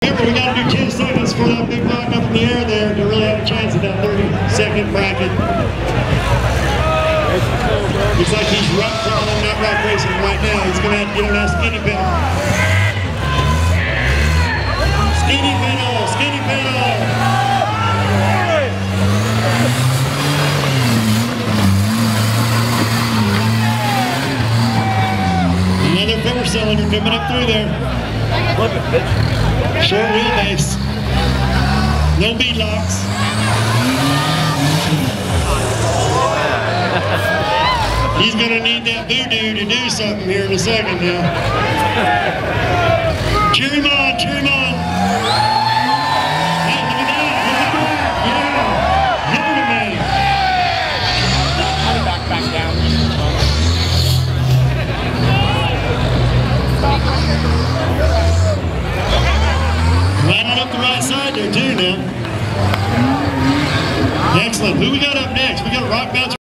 We got to do 10 seconds for that big block up in the air there to really have a chance at that 30-second bracket. Looks like he's rock crawling, not rock racing right now. He's going to have to get on that skinny pedal. Skinny pedal, skinny pedal. Another 4-cylinder coming up through there. Short wheelbase. No bead locks. He's going to need that voodoo to do something here in a second now. Cheer him on, cheer him on. Hey, look at that, look at that. Yeah, look at him, man. Back down. Lining up the right side there too now. Excellent. Who we got up next? We got Rock Bouncer.